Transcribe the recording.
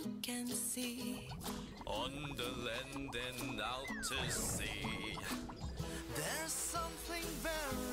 can see. On the land and out to sea. There's something very